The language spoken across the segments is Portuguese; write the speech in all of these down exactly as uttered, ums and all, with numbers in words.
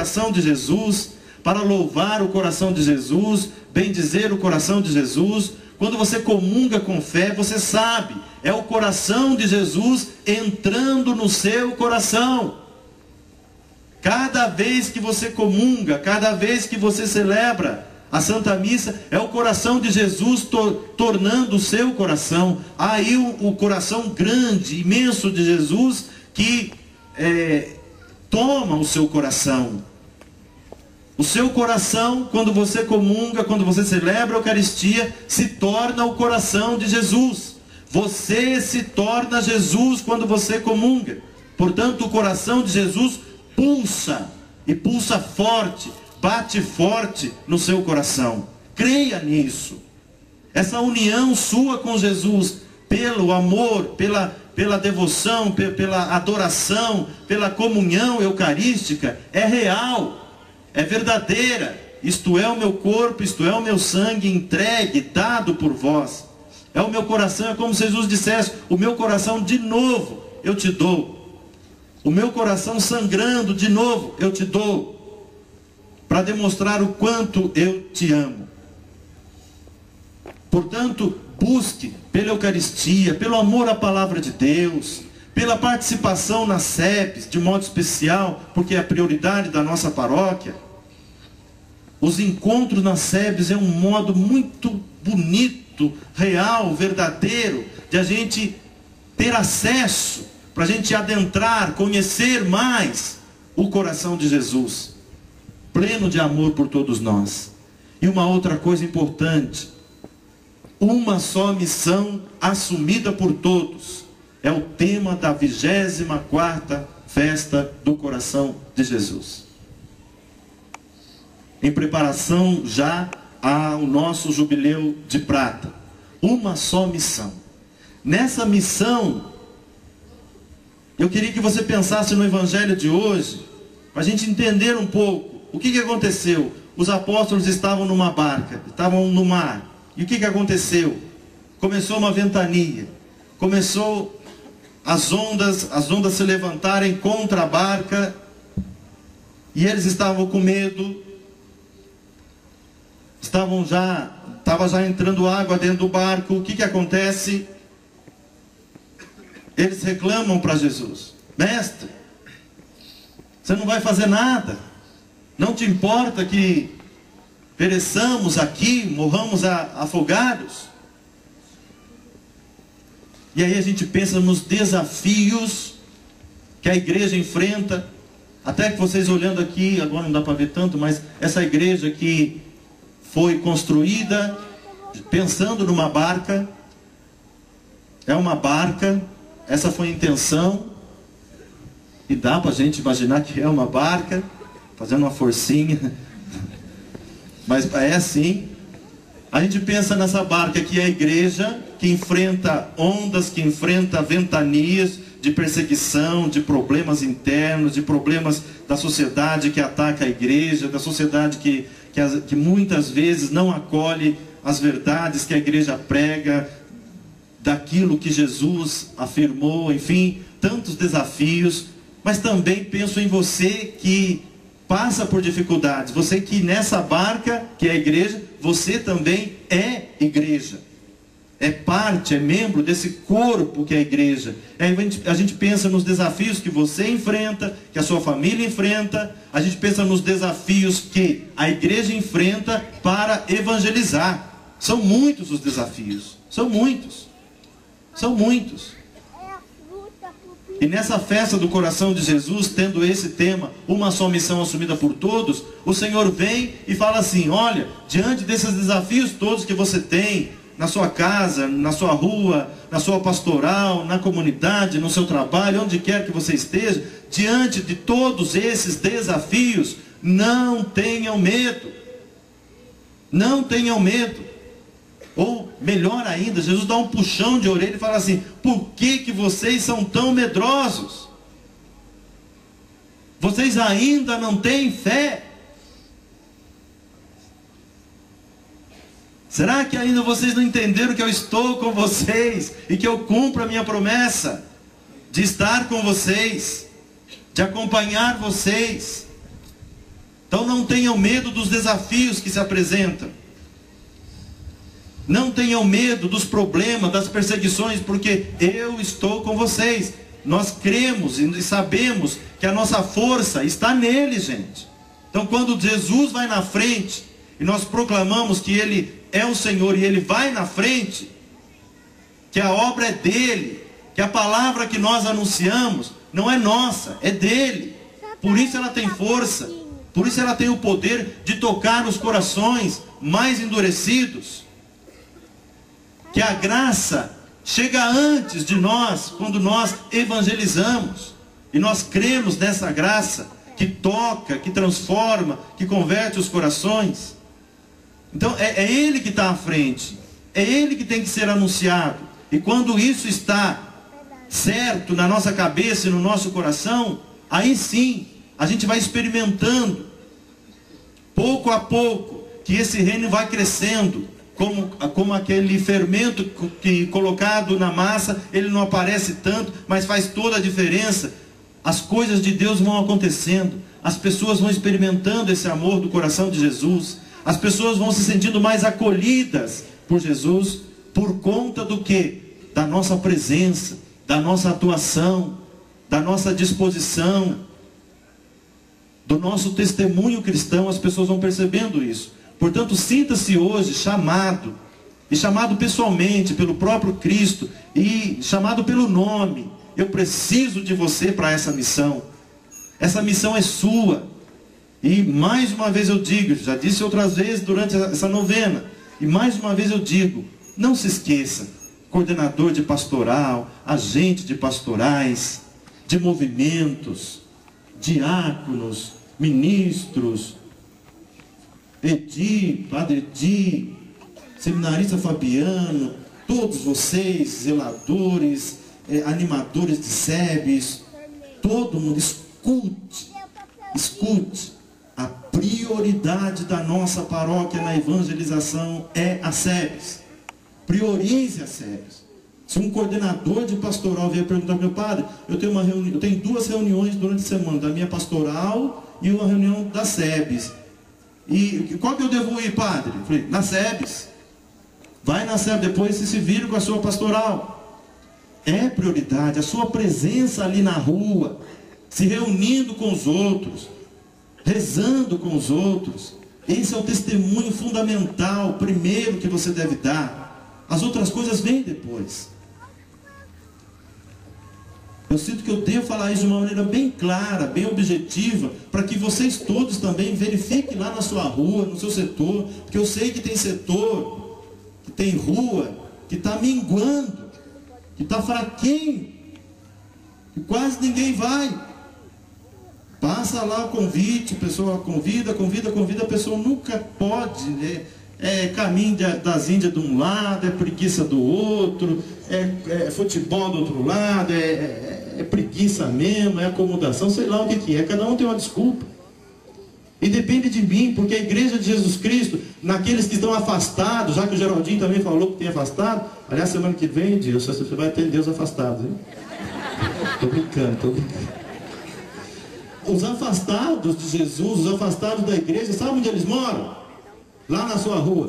coração de Jesus, para louvar o coração de Jesus, bendizer o coração de Jesus. Quando você comunga com fé, você sabe, é o coração de Jesus entrando no seu coração. Cada vez que você comunga, cada vez que você celebra a Santa Missa, é o coração de Jesus tor tornando o seu coração. Há aí o, o coração grande, imenso de Jesus, que é, toma o seu coração. O seu coração, quando você comunga, quando você celebra a Eucaristia, se torna o coração de Jesus. Você se torna Jesus quando você comunga. Portanto, o coração de Jesus pulsa, e pulsa forte, bate forte no seu coração. Creia nisso. Essa união sua com Jesus, pelo amor, pela, pela devoção, pela adoração, pela comunhão eucarística, é real. É verdadeira. Isto é o meu corpo, isto é o meu sangue entregue, dado por vós. É o meu coração, é como se Jesus dissesse: o meu coração de novo eu te dou. O meu coração sangrando de novo eu te dou. Para demonstrar o quanto eu te amo. Portanto, busque pela Eucaristia, pelo amor à palavra de Deus, pela participação nas S E Ps, de modo especial, porque é a prioridade da nossa paróquia. Os encontros nas S E Bs é um modo muito bonito, real, verdadeiro, de a gente ter acesso, para a gente adentrar, conhecer mais o coração de Jesus, pleno de amor por todos nós. E uma outra coisa importante, uma só missão assumida por todos, é o tema da vigésima quarta festa do coração de Jesus. Em preparação já ao nosso jubileu de prata. Uma só missão. Nessa missão, eu queria que você pensasse no evangelho de hoje, para a gente entender um pouco o que, que aconteceu. Os apóstolos estavam numa barca, estavam no mar. E o que, que aconteceu? Começou uma ventania. Começou as ondas, as ondas se levantarem contra a barca. E eles estavam com medo. Estavam já, estava já entrando água dentro do barco. O que que acontece? Eles reclamam para Jesus: mestre, você não vai fazer nada? Não te importa que pereçamos aqui, morramos afogados? E aí a gente pensa nos desafios que a igreja enfrenta. Até que vocês olhando aqui, agora não dá para ver tanto, mas essa igreja que foi construída pensando numa barca, é uma barca, essa foi a intenção, e dá para a gente imaginar que é uma barca, fazendo uma forcinha, mas é assim. A gente pensa nessa barca que é a igreja, que enfrenta ondas, que enfrenta ventanias de perseguição, de problemas internos, de problemas da sociedade que ataca a igreja, da sociedade que Que, as, que muitas vezes não acolhe as verdades que a igreja prega, daquilo que Jesus afirmou, enfim, tantos desafios. Mas também penso em você que passa por dificuldades, você que nessa barca, que é a igreja, você também é igreja, é parte, é membro desse corpo que é a igreja. Aí a gente, a gente pensa nos desafios que você enfrenta, que a sua família enfrenta. A gente pensa nos desafios que a igreja enfrenta para evangelizar. São muitos os desafios, são muitos, são muitos. E nessa festa do coração de Jesus, tendo esse tema, uma só missão assumida por todos, o Senhor vem e fala assim: olha, diante desses desafios todos que você tem, na sua casa, na sua rua, na sua pastoral, na comunidade, no seu trabalho, onde quer que você esteja, diante de todos esses desafios, não tenham medo. Não tenham medo. Ou, melhor ainda, Jesus dá um puxão de orelha e fala assim: por que que vocês são tão medrosos? Vocês ainda não têm fé? Será que ainda vocês não entenderam que eu estou com vocês e que eu cumpro a minha promessa de estar com vocês, de acompanhar vocês? Então não tenham medo dos desafios que se apresentam. Não tenham medo dos problemas, das perseguições, porque eu estou com vocês. Nós cremos e sabemos que a nossa força está nele, gente. Então quando Jesus vai na frente, e nós proclamamos que Ele é o Senhor, e Ele vai na frente, que a obra é dele, que a palavra que nós anunciamos não é nossa, é dele. Por isso ela tem força, por isso ela tem o poder de tocar os corações mais endurecidos. Que a graça chega antes de nós, quando nós evangelizamos. E nós cremos nessa graça que toca, que transforma, que converte os corações. Então é, é Ele que está à frente. É Ele que tem que ser anunciado. E quando isso está certo na nossa cabeça e no nosso coração, aí sim, a gente vai experimentando, pouco a pouco, que esse reino vai crescendo. Como, como aquele fermento que colocado na massa, ele não aparece tanto, mas faz toda a diferença. As coisas de Deus vão acontecendo, as pessoas vão experimentando esse amor do coração de Jesus, as pessoas vão se sentindo mais acolhidas por Jesus, por conta do que? Da nossa presença, da nossa atuação, da nossa disposição, do nosso testemunho cristão. As pessoas vão percebendo isso. Portanto, sinta-se hoje chamado, e chamado pessoalmente pelo próprio Cristo, e chamado pelo nome. Eu preciso de você para essa missão. Essa missão é sua. E mais uma vez eu digo, já disse outras vezes durante essa novena, e mais uma vez eu digo, não se esqueça, coordenador de pastoral, agente de pastorais, de movimentos, diáconos, ministros, Edi, Padre Edi, seminarista Fabiano, todos vocês, zeladores, eh, animadores de S E B S, todo mundo, escute, escute, a prioridade da nossa paróquia na evangelização é a S E B S, priorize a S E B S. Se um coordenador de pastoral vier perguntar para o meu padre, eu tenho, uma reuni eu tenho duas reuniões durante a semana, da minha pastoral e uma reunião da S E B S. E qual que eu devo ir, padre? Eu falei, na S E B S. Vai na S E B S, depois você se vira com a sua pastoral. É prioridade, a sua presença ali na rua, se reunindo com os outros, rezando com os outros. Esse é o testemunho fundamental, primeiro que você deve dar. As outras coisas vêm depois. Eu sinto que eu devo falar isso de uma maneira bem clara, bem objetiva, para que vocês todos também verifiquem lá na sua rua, no seu setor, porque eu sei que tem setor, que tem rua, que está minguando, que está fraquinho, que quase ninguém vai. Passa lá o convite, a pessoa convida, convida, convida, a pessoa nunca pode, né? É caminho de, das Índias de um lado, é preguiça do outro, é, é futebol do outro lado, é, é, é preguiça mesmo, é acomodação, sei lá o que, que é, cada um tem uma desculpa. E depende de mim, porque a igreja de Jesus Cristo, naqueles que estão afastados, já que o Geraldinho também falou que tem afastado, aliás, semana que vem, Deus, você vai ter Deus afastado, hein? Tô brincando, tô brincando. Os afastados de Jesus, os afastados da igreja, sabe onde eles moram? Lá na sua rua.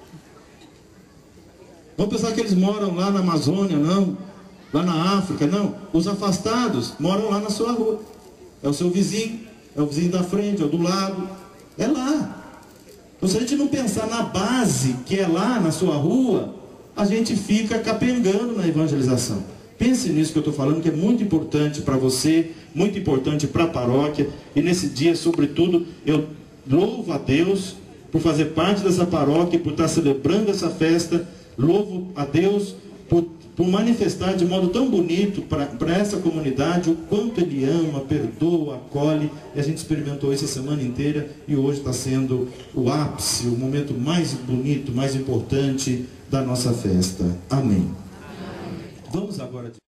Vamos pensar que eles moram lá na Amazônia, não. Lá na África, não. Os afastados moram lá na sua rua. É o seu vizinho, é o vizinho da frente, é o do lado. É lá. Então, se a gente não pensar na base, que é lá na sua rua, a gente fica capengando na evangelização. Pense nisso que eu estou falando, que é muito importante para você, muito importante para a paróquia. E nesse dia, sobretudo, eu louvo a Deus por fazer parte dessa paróquia, por estar celebrando essa festa. Louvo a Deus por, por manifestar de modo tão bonito para essa comunidade o quanto Ele ama, perdoa, acolhe. E a gente experimentou isso a semana inteira, e hoje está sendo o ápice, o momento mais bonito, mais importante da nossa festa. Amém. Vamos agora...